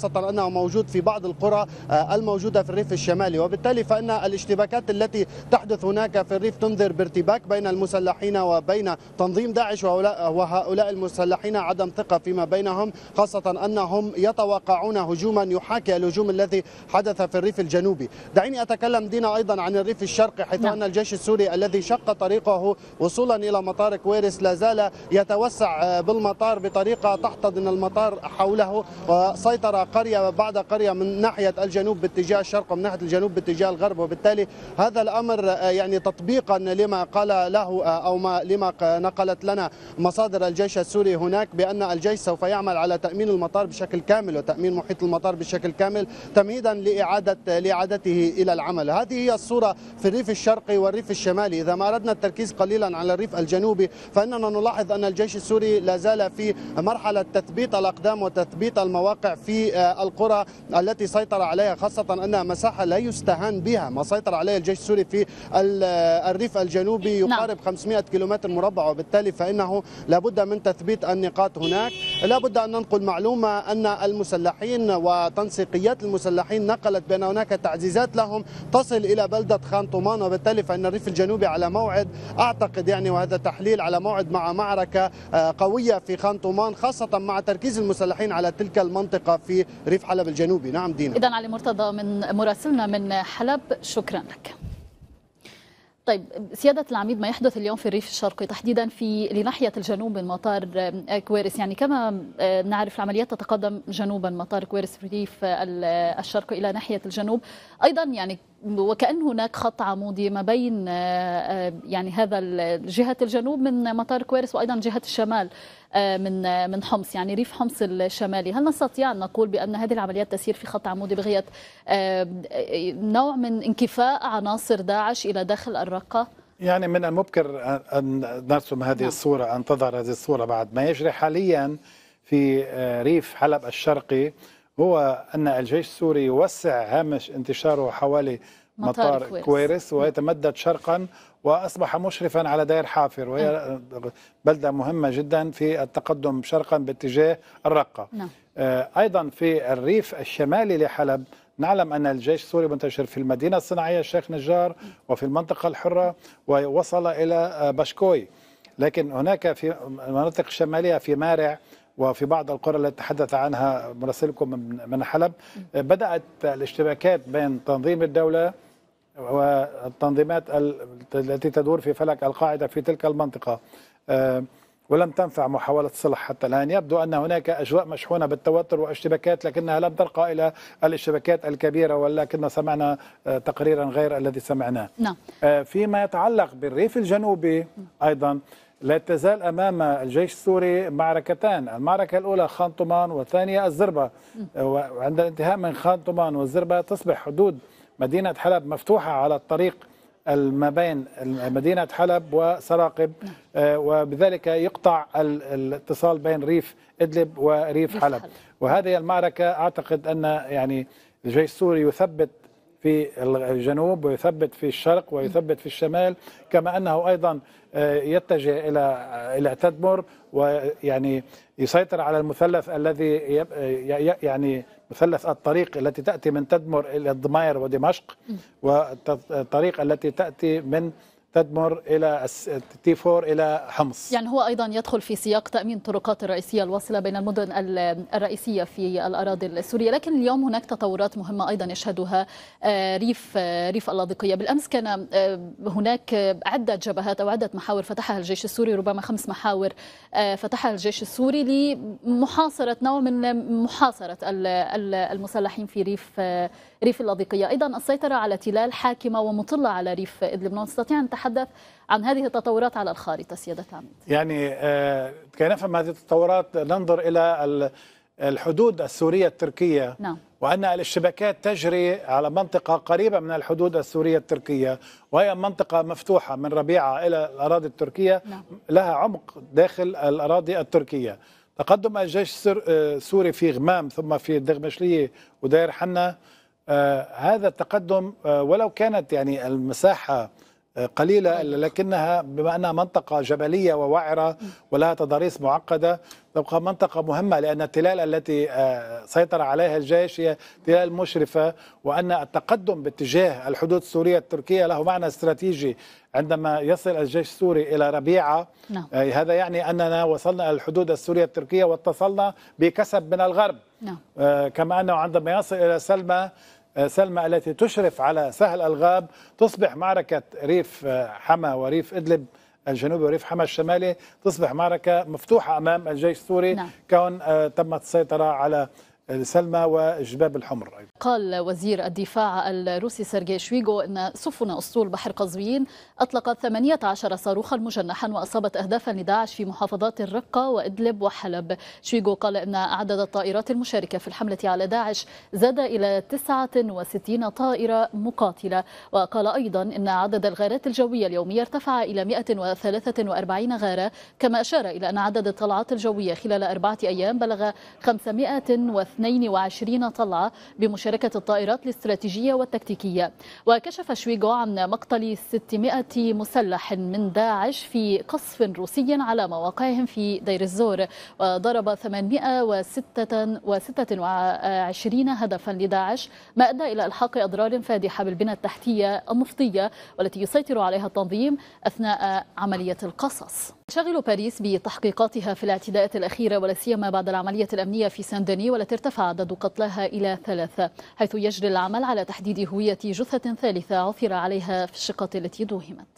خاصة أنه موجود في بعض القرى الموجودة في الريف الشمالي، وبالتالي فإن الاشتباكات التي تحدث هناك في الريف تنذر بارتباك بين المسلحين وبين تنظيم داعش، وهؤلاء المسلحين عدم ثقة فيما بينهم، خاصة أنهم يتوقعون هجوما يحاكي الهجوم الذي حدث في الريف الجنوبي. دعيني أتكلم دينا أيضا عن الريف الشرقي، حيث نعم. أن الجيش السوري الذي شق طريقه وصولا إلى مطار كويرس لا زال يتوسع بالمطار بطريقة تحتضن المطار حوله، وسيطر قرية بعد قرية من ناحية الجنوب باتجاه الشرق ومن ناحية الجنوب باتجاه الغرب، وبالتالي هذا الأمر يعني تطبيقا لما قال له أو ما لما نقلت لنا مصادر الجيش السوري هناك بأن الجيش سوف يعمل على تأمين المطار بشكل كامل وتأمين محيط المطار بشكل كامل تمهيدا لإعادة لإعادته إلى العمل. هذه هي الصورة في الريف الشرقي والريف الشمالي. إذا ما أردنا التركيز قليلا على الريف الجنوبي فإننا نلاحظ أن الجيش السوري لا زال في مرحلة تثبيت الأقدام وتثبيت المواقع في القرى التي سيطر عليها، خاصة أنها مساحة لا يستهان بها. ما سيطر عليه الجيش السوري في الريف الجنوبي يقارب خمسمائة كيلومتر مربع، وبالتالي فإنه لابد من تثبيت النقاط هناك. لابد أن ننقل معلومة أن المسلحين وتنسيقيات المسلحين نقلت بأن هناك تعزيزات لهم تصل إلى بلدة خان طومان، وبالتالي فإن الريف الجنوبي على موعد، أعتقد يعني وهذا تحليل، على موعد مع معركة قوية في خان طومان، خاصة مع تركيز المسلحين على تلك المنطقة في ريف حلب الجنوبي. نعم دينا. إذن علي مرتضى من مراسلنا من حلب، شكرا لك. طيب سيادة العميد، ما يحدث اليوم في الريف الشرقي تحديدا في لناحية الجنوب من مطار كويرس، يعني كما نعرف العمليات تتقدم جنوبا مطار كويرس في الريف الشرقي إلى ناحية الجنوب أيضا، يعني وكأن هناك خط عمودي ما بين يعني هذا جهة الجنوب من مطار كويرس وأيضا جهة الشمال من من حمص، يعني ريف حمص الشمالي. هل نستطيع أن نقول بأن هذه العمليات تسير في خط عمودي بغية نوع من انكفاء عناصر داعش إلى داخل الرقة؟ يعني من المبكر أن نرسم هذه نعم. الصورة، أن تظهر هذه الصورة بعد ما يجري حاليا في ريف حلب الشرقي، هو أن الجيش السوري يوسع هامش انتشاره حوالي مطار كويرس, كويرس ويتمدد شرقا، وأصبح مشرفا على دير حافر، وهي بلدة مهمة جدا في التقدم شرقا باتجاه الرقة. نعم. أيضا في الريف الشمالي لحلب نعلم أن الجيش السوري منتشر في المدينة الصناعية الشيخ نجار وفي المنطقة الحرة، ووصل إلى بشكوي. لكن هناك في المناطق الشمالية في مارع وفي بعض القرى التي تحدث عنها مراسلكم من حلب بدأت الاشتباكات بين تنظيم الدولة والتنظيمات التي تدور في فلك القاعدة في تلك المنطقة، ولم تنفع محاولة الصلح حتى الآن. يبدو أن هناك أجواء مشحونة بالتوتر والاشتباكات، لكنها لم ترقى إلى الاشتباكات الكبيرة، ولكن سمعنا تقريرا غير الذي سمعناه. نعم. فيما يتعلق بالريف الجنوبي أيضا لا تزال أمام الجيش السوري معركتان، المعركة الأولى خان طومان والثانية الزربة، وعند الانتهاء من خان طومان والزربة تصبح حدود مدينة حلب مفتوحة على الطريق ما بين مدينة حلب وسراقب، وبذلك يقطع الاتصال بين ريف إدلب وريف حلب. وهذه المعركة أعتقد أن يعني الجيش السوري يثبت في الجنوب ويثبت في الشرق ويثبت في الشمال، كما أنه أيضا يتجه إلى إلى تدمر، ويعني يسيطر على المثلث الذي يعني مثلث الطريق التي تأتي من تدمر إلى الضماير ودمشق، والطريق التي تأتي من تدمر إلى تي فور إلى حمص. يعني هو أيضا يدخل في سياق تأمين الطرقات الرئيسية الواصلة بين المدن الرئيسية في الأراضي السورية. لكن اليوم هناك تطورات مهمة أيضا يشهدها ريف ريف اللاذقية. بالأمس كان هناك عدة جبهات أو عدة محاور فتحها الجيش السوري، ربما خمس محاور فتحها الجيش السوري لمحاصرة نوع من محاصرة المسلحين في ريف ريف اللاذقية. أيضا السيطرة على تلال حاكمة ومطلة على ريف إدلب. نستطيع أن نتحدث عن هذه التطورات على الخارطة سيادة العميد؟ يعني آه كي نفهم هذه التطورات ننظر إلى الحدود السورية التركية. نعم. وأن الاشتباكات تجري على منطقة قريبة من الحدود السورية التركية، وهي منطقة مفتوحة من ربيعة إلى الأراضي التركية. نعم. لها عمق داخل الأراضي التركية. تقدم الجيش السوري في غمام ثم في الدغمشلية ودير حنا، آه هذا التقدم آه ولو كانت يعني المساحة قليلة، لكنها بما أنها منطقة جبلية ووعرة ولها تضاريس معقدة تبقى منطقة مهمة، لأن التلال التي سيطر عليها الجيش هي تلال مشرفة، وأن التقدم باتجاه الحدود السورية التركية له معنى استراتيجي. عندما يصل الجيش السوري إلى ربيعة نعم. هذا يعني أننا وصلنا إلى الحدود السورية التركية واتصلنا بكسب من الغرب نعم. كما أنه عندما يصل إلى سلمى سلمى التي تشرف على سهل الغاب تصبح معركة ريف حما وريف إدلب الجنوبي وريف حما الشمالي تصبح معركة مفتوحة أمام الجيش السوري نعم. كون تمت السيطرة على سلمى وجباب الحمر. قال وزير الدفاع الروسي سيرجي شويغو أن سفن أسطول بحر قزوين أطلقت ثمانية عشر صاروخا مجنحا وأصابت أهدافا لداعش في محافظات الرقة وإدلب وحلب. شويغو قال أن عدد الطائرات المشاركة في الحملة على داعش زاد إلى تسعة وستين طائرة مقاتلة، وقال أيضا أن عدد الغارات الجوية اليومية ارتفع إلى مئة وثلاثة وأربعين غارة، كما أشار إلى أن عدد الطلعات الجوية خلال أربعة أيام بلغ خمسمئة واثنين وعشرين طلعة بمشاركة الطائرات الاستراتيجية والتكتيكية. وكشف شويغو عن مقتل ستمئة مسلح من داعش في قصف روسي على مواقعهم في دير الزور، وضرب ثمانمئة وستة وعشرين هدفا لداعش، ما أدى إلى إلحاق أضرار فادحة بالبنى التحتية النفطية والتي يسيطر عليها التنظيم أثناء عملية القصص. شغل باريس بتحقيقاتها في الاعتداءات الأخيرة ولا سيما بعد العملية الأمنية في سان ديني، والتي ارتفع عدد قتلاها إلى ثلاثة، حيث يجري العمل على تحديد هوية جثة ثالثة عثر عليها في الشقة التي دوهمت.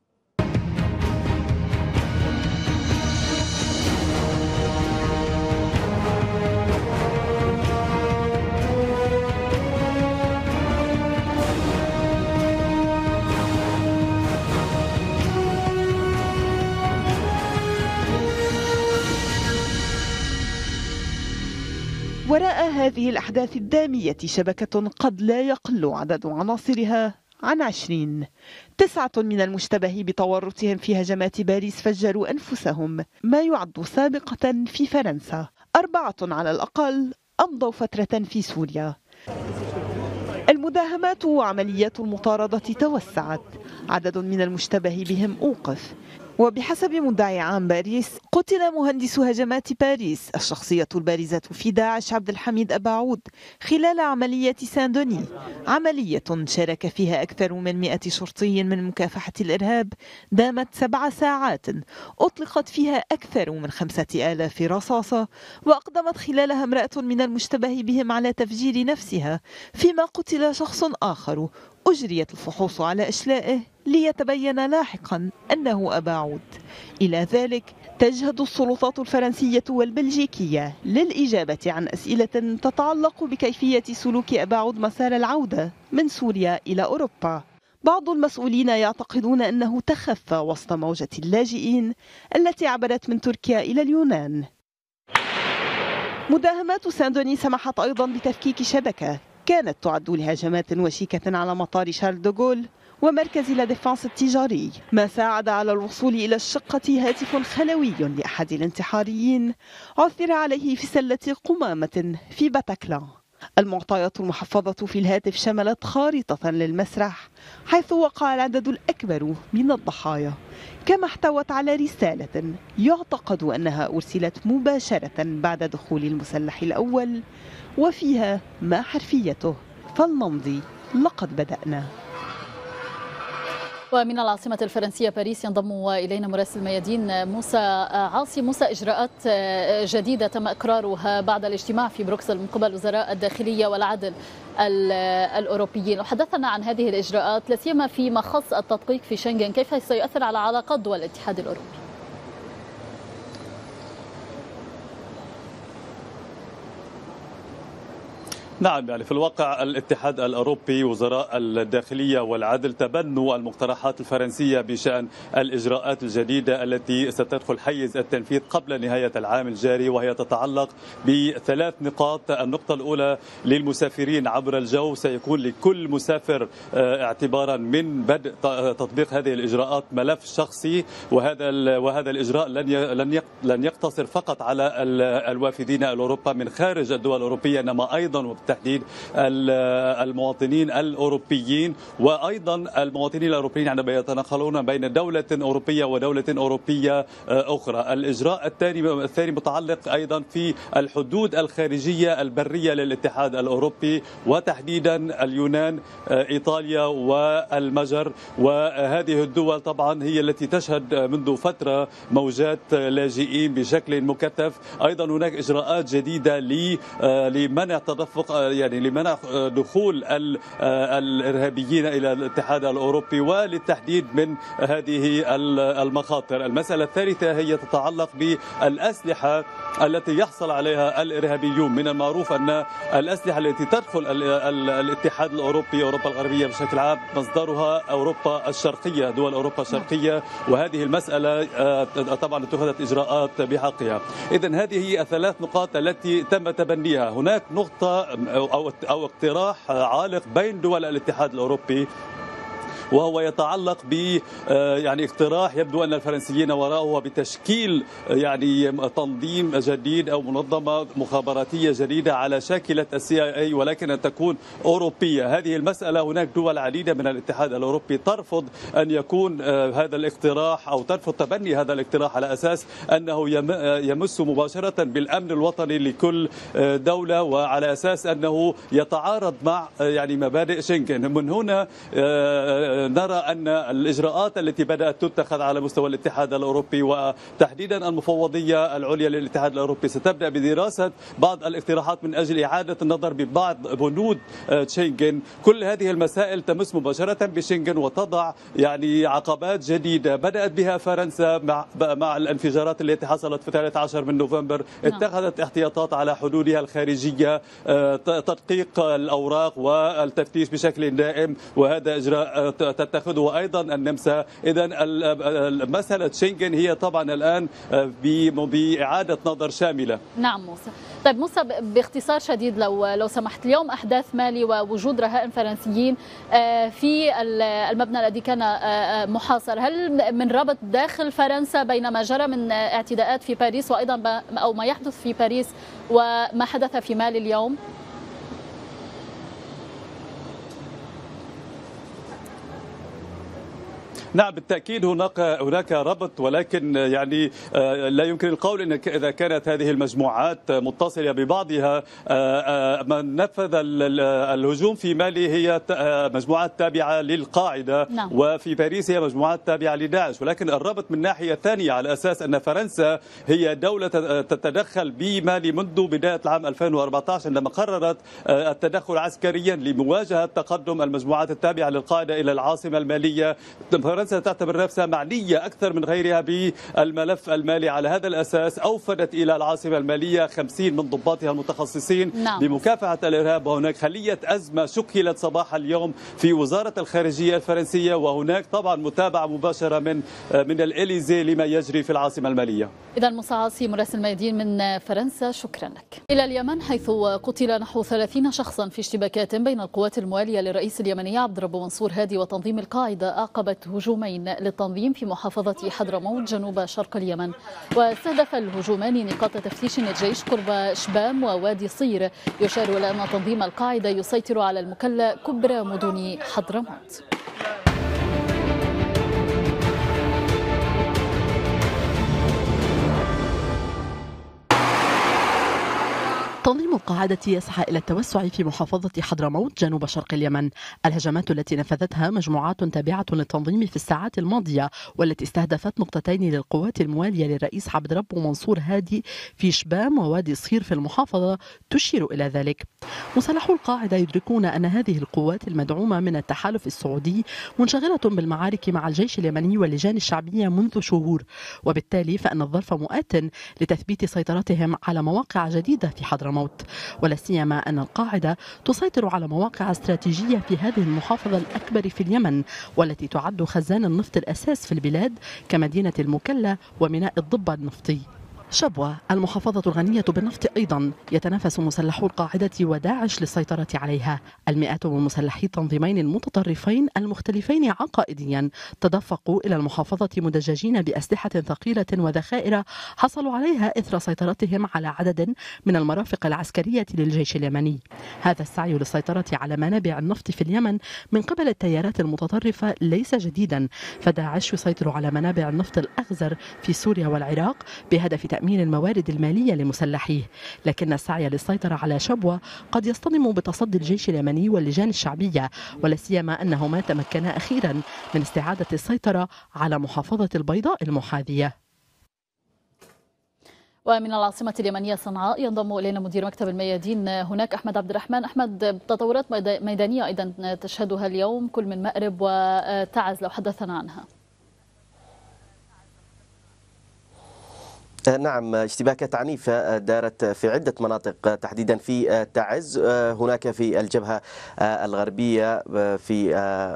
وراء هذه الأحداث الدامية شبكة قد لا يقل عدد عناصرها عن عشرين. تسعة من المشتبه بتورطهم في هجمات باريس فجروا أنفسهم، ما يعد سابقة في فرنسا. أربعة على الأقل أمضوا فترة في سوريا. المداهمات وعمليات المطاردة توسعت، عدد من المشتبه بهم أوقف. وبحسب مدعي عام باريس قتل مهندس هجمات باريس الشخصية البارزة في داعش عبد الحميد أبا عود خلال عملية سان دوني، عملية شارك فيها أكثر من مئة شرطي من مكافحة الإرهاب دامت سبع ساعات، أطلقت فيها أكثر من خمسة آلاف رصاصة، وأقدمت خلالها امرأة من المشتبه بهم على تفجير نفسها، فيما قتل شخص آخر أجريت الفحوص على أشلائه ليتبين لاحقا أنه أبا عود. إلى ذلك تجهد السلطات الفرنسية والبلجيكية للإجابة عن أسئلة تتعلق بكيفية سلوك أبا عود مسار العودة من سوريا إلى أوروبا. بعض المسؤولين يعتقدون أنه تخفى وسط موجة اللاجئين التي عبرت من تركيا إلى اليونان. مداهمات سان دوني سمحت أيضا بتفكيك شبكة كانت تعد لهجمات وشيكة على مطار شارل دوغول ومركز لا ديفانس التجاري، ما ساعد على الوصول إلى الشقة هاتف خلوي لأحد الانتحاريين عثر عليه في سلة قمامة في باتاكلان. المعطيات المحفظة في الهاتف شملت خارطة للمسرح حيث وقع العدد الأكبر من الضحايا، كما احتوت على رسالة يعتقد أنها أرسلت مباشرة بعد دخول المسلح الأول، وفيها ما حرفيته: فلنمضي لقد بدأنا. ومن العاصمة الفرنسية باريس ينضم إلينا مراسل الميادين موسى عاصي. موسى، إجراءات جديدة تم إقرارها بعد الاجتماع في بروكسل من قبل وزراء الداخلية والعدل الأوروبيين، وحدثنا عن هذه الإجراءات لا سيما فيما خص التدقيق في شنغن، كيف سيؤثر على علاقات دول الاتحاد الأوروبي؟ نعم، يعني في الواقع الاتحاد الأوروبي وزراء الداخلية والعدل تبنوا المقترحات الفرنسية بشأن الإجراءات الجديدة التي ستدخل حيز التنفيذ قبل نهاية العام الجاري، وهي تتعلق بثلاث نقاط. النقطة الأولى للمسافرين عبر الجو، سيكون لكل مسافر اعتبارا من بدء تطبيق هذه الإجراءات ملف شخصي، وهذا وهذا الإجراء لن لن يقتصر فقط على الوافدين الأوروبا من خارج الدول الأوروبية، إنما أيضا بالتحديد المواطنين الأوروبيين، وأيضا المواطنين الأوروبيين عندما يتنقلون بين دولة أوروبية ودولة أوروبية أخرى. الإجراء الثاني الثاني متعلق أيضا في الحدود الخارجية البرية للاتحاد الأوروبي، وتحديدا اليونان، إيطاليا والمجر، وهذه الدول طبعا هي التي تشهد منذ فترة موجات لاجئين بشكل مكثف. أيضا هناك إجراءات جديدة لمنع تدفق يعني لمنع دخول الإرهابيين إلى الاتحاد الأوروبي وللتحديد من هذه المخاطر. المسألة الثالثة هي تتعلق بالأسلحة التي يحصل عليها الإرهابيون. من المعروف أن الأسلحة التي تدخل الاتحاد الأوروبي أوروبا الغربية بشكل عام مصدرها أوروبا الشرقية، دول أوروبا الشرقية، وهذه المسألة طبعا اتخذت إجراءات بحقها. إذن هذه هي الثلاث نقاط التي تم تبنيها. هناك نقطة أو أو اقتراح عالق بين دول الاتحاد الأوروبي، وهو يتعلق ب يعني اقتراح يبدو أن الفرنسيين وراءه بتشكيل يعني تنظيم جديد أو منظمة مخابراتية جديدة على شاكلة السي اي اي، ولكن أن تكون أوروبية. هذه المسألة هناك دول عديدة من الاتحاد الأوروبي ترفض أن يكون هذا الاقتراح أو ترفض تبني هذا الاقتراح على أساس أنه يمس مباشرة بالأمن الوطني لكل دولة، وعلى أساس أنه يتعارض مع يعني مبادئ شنغن. من هنا نرى أن الإجراءات التي بدأت تتخذ على مستوى الاتحاد الأوروبي وتحديدا المفوضية العليا للاتحاد الأوروبي ستبدأ بدراسة بعض الاقتراحات من أجل إعادة النظر ببعض بنود شنغن. كل هذه المسائل تمس مباشرة بشنغن وتضع يعني عقبات جديدة بدأت بها فرنسا مع مع الانفجارات التي حصلت في الثالث عشر من نوفمبر. اتخذت احتياطات على حدودها الخارجية، تدقيق الأوراق والتفتيش بشكل دائم، وهذا إجراء تتخذه أيضا النمسا. إذن مسألة شنغن هي طبعا الآن بإعادة نظر شاملة. نعم موسى. طيب موسى، باختصار شديد لو لو سمحت، اليوم أحداث مالي ووجود رهائن فرنسيين في المبنى الذي كان محاصر، هل من ربط داخل فرنسا بين ما جرى من اعتداءات في باريس وأيضا أو ما يحدث في باريس وما حدث في مالي اليوم؟ نعم بالتأكيد هناك هناك ربط، ولكن يعني لا يمكن القول ان اذا كانت هذه المجموعات متصله ببعضها. من نفذ الهجوم في مالي هي مجموعات تابعه للقاعده، نعم. وفي باريس هي مجموعات تابعه لداعش، ولكن الربط من ناحيه ثانيه على اساس ان فرنسا هي دوله تتدخل بمالي منذ بدايه العام ألفين وأربعة عشر عندما قررت التدخل عسكريا لمواجهه تقدم المجموعات التابعه للقاعده الى العاصمه الماليه. فرنسا تعتبر نفسها معنية أكثر من غيرها بالملف المالي. على هذا الأساس أوفدت إلى العاصمة المالية خمسين من ضباطها المتخصصين، نعم. لمكافحة الإرهاب. وهناك خلية أزمة شكلت صباح اليوم في وزارة الخارجية الفرنسية، وهناك طبعا متابعة مباشرة من من الإليزي لما يجري في العاصمة المالية. إذا موسى عاصي مراسل الميادين من فرنسا، شكرا لك. إلى اليمن، حيث قتل نحو ثلاثين شخصا في اشتباكات بين القوات الموالية للرئيس اليمني عبد الرب منصور هادي وتنظيم القاعدة عقبت هجومين للتنظيم في محافظة حضرموت جنوب شرق اليمن. واستهدف الهجومان نقاط تفتيش الجيش قرب شبام ووادي صير. يشار إلى أن تنظيم القاعدة يسيطر على المكلا كبرى مدن حضرموت. تنظيم القاعدة يسعى إلى التوسع في محافظة حضرموت جنوب شرق اليمن. الهجمات التي نفذتها مجموعات تابعة للتنظيم في الساعات الماضية والتي استهدفت نقطتين للقوات الموالية للرئيس عبد الرب منصور هادي في شبام ووادي صير في المحافظة تشير إلى ذلك. مسلحو القاعدة يدركون أن هذه القوات المدعومة من التحالف السعودي منشغلة بالمعارك مع الجيش اليمني واللجان الشعبية منذ شهور، وبالتالي فإن الظرف مؤت لتثبيت سيطرتهم على مواقع جديدة في حضرموت، ولا سيما أن القاعدة تسيطر على مواقع استراتيجية في هذه المحافظة الأكبر في اليمن، والتي تعد خزان النفط الأساس في البلاد كمدينة المكلا وميناء الضبة النفطي. شبوة المحافظة الغنية بالنفط أيضا يتنافس مسلحو القاعدة وداعش للسيطرة عليها. المئات من مسلحي التنظيمين المتطرفين المختلفين عقائديا تدفقوا إلى المحافظة مدججين بأسلحة ثقيلة وذخائر حصلوا عليها إثر سيطرتهم على عدد من المرافق العسكرية للجيش اليمني. هذا السعي للسيطرة على منابع النفط في اليمن من قبل التيارات المتطرفة ليس جديدا، فداعش يسيطر على منابع النفط الأغزر في سوريا والعراق بهدف تأمين الموارد المالية لمسلحيه، لكن السعي للسيطرة على شبوة قد يصطدم بتصدي الجيش اليمني واللجان الشعبية، ولا سيما أنهما تمكنا أخيرا من استعادة السيطرة على محافظة البيضاء المحاذية. ومن العاصمة اليمنية صنعاء ينضم إلينا مدير مكتب الميادين هناك أحمد عبد الرحمن. أحمد، تطورات ميدانية أيضا تشهدها اليوم كل من مأرب وتعز، لو حدثنا عنها. نعم، اشتباكات عنيفة دارت في عدة مناطق تحديدا في تعز، هناك في الجبهة الغربية في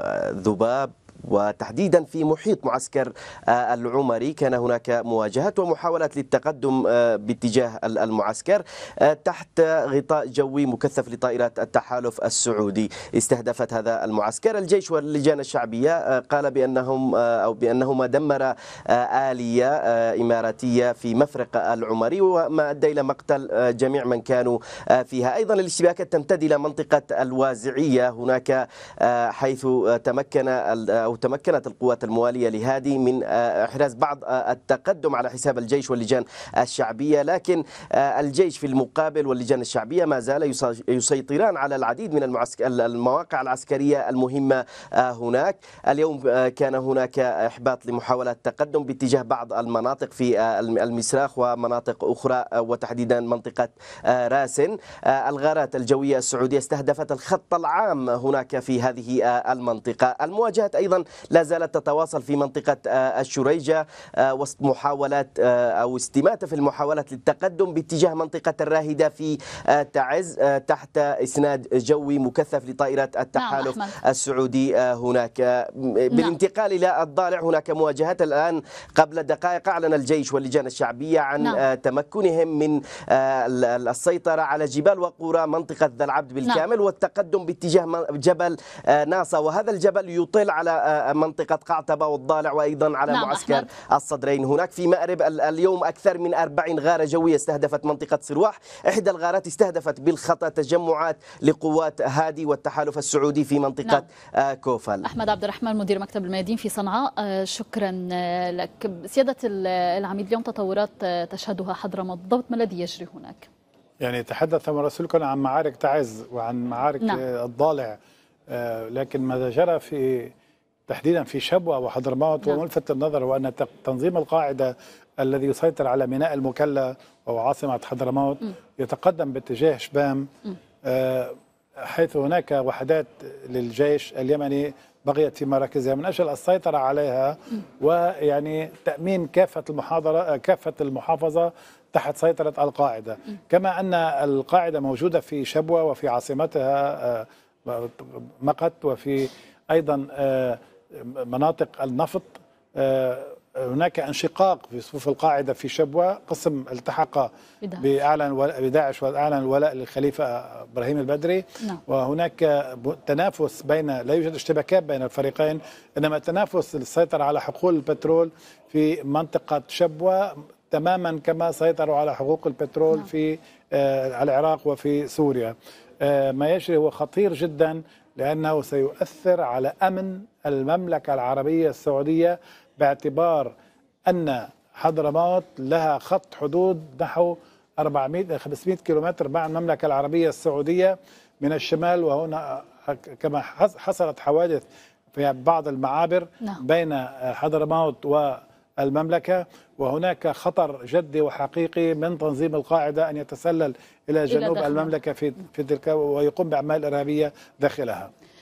ذباب، وتحديدا في محيط معسكر العمري كان هناك مواجهات ومحاولات للتقدم باتجاه المعسكر تحت غطاء جوي مكثف لطائرات التحالف السعودي. استهدفت هذا المعسكر الجيش واللجان الشعبية، قال بأنهم أو بأنهما دمر آلية إماراتية في مفرق العمري، وما أدى إلى مقتل جميع من كانوا فيها. أيضا الاشتباكات تمتد إلى منطقة الوازعية هناك، حيث تمكن أو تمكنت القوات الموالية لهادي من إحراز بعض التقدم على حساب الجيش واللجان الشعبية، لكن الجيش في المقابل واللجان الشعبية ما زال يسيطران على العديد من المواقع العسكرية المهمة هناك. اليوم كان هناك إحباط لمحاولات تقدم باتجاه بعض المناطق في المسراخ ومناطق أخرى، وتحديدا منطقة راسن. الغارات الجوية السعودية استهدفت الخط العام هناك في هذه المنطقة. المواجهات أيضا لا زالت تتواصل في منطقة الشريجة وسط محاولات أو استماتة في المحاولات للتقدم باتجاه منطقة الراهدة في تعز تحت إسناد جوي مكثف لطائرات التحالف نعم السعودي هناك. بالانتقال إلى الضالع هناك مواجهات الآن. قبل دقائق أعلن الجيش واللجان الشعبية عن نعم. تمكنهم من السيطرة على جبال وقرى منطقة ذا العبد بالكامل نعم. والتقدم باتجاه جبل ناصا، وهذا الجبل يطل على منطقة قعتبة والضالع وأيضا على نعم معسكر أحمد. الصدرين. هناك في مأرب اليوم أكثر من أربعين غارة جوية استهدفت منطقة صرواح. إحدى الغارات استهدفت بالخطأ تجمعات لقوات هادي والتحالف السعودي في منطقة نعم. كوفل. أحمد عبد الرحمن مدير مكتب الميادين في صنعاء، شكرا لك. سيادة العميد، اليوم تطورات تشهدها حضرموت، بالضبط ما الذي يجري هناك؟ يعني تحدث مراسلكم عن معارك تعز وعن معارك نعم. الضالع، لكن ماذا جرى في تحديدا في شبوة وحضرموت نعم. وملفت النظر هو أن تنظيم القاعدة الذي يسيطر على ميناء المكلا وهو عاصمة حضرموت م. يتقدم باتجاه شبام، آه حيث هناك وحدات للجيش اليمني بقيت في مراكزها من أجل السيطرة عليها م. ويعني تأمين كافة المحاضرة كافة المحافظة تحت سيطرة القاعدة م. كما أن القاعدة موجودة في شبوة وفي عاصمتها آه مقت، وفي أيضا مناطق النفط. هناك انشقاق في صفوف القاعدة في شبوة، قسم التحق بأعلن بداعش وأعلن الولاء للخليفة إبراهيم البدري نعم. وهناك تنافس بين، لا يوجد اشتباكات بين الفريقين، إنما تنافس للسيطرة على حقول البترول في منطقة شبوة تماما كما سيطروا على حقوق البترول نعم. في العراق وفي سوريا. ما يجري هو خطير جدا، لأنه سيؤثر على أمن المملكة العربية السعودية، باعتبار أن حضرموت لها خط حدود نحو أربعمائة إلى خمسمائة كيلومتر مع المملكة العربية السعودية من الشمال، وهنا كما حصلت حوادث في بعض المعابر نعم. بين حضرموت والمملكة، وهناك خطر جدي وحقيقي من تنظيم القاعدة أن يتسلل إلى جنوب إلى المملكة في في تلك ويقوم بأعمال إرهابية داخلها.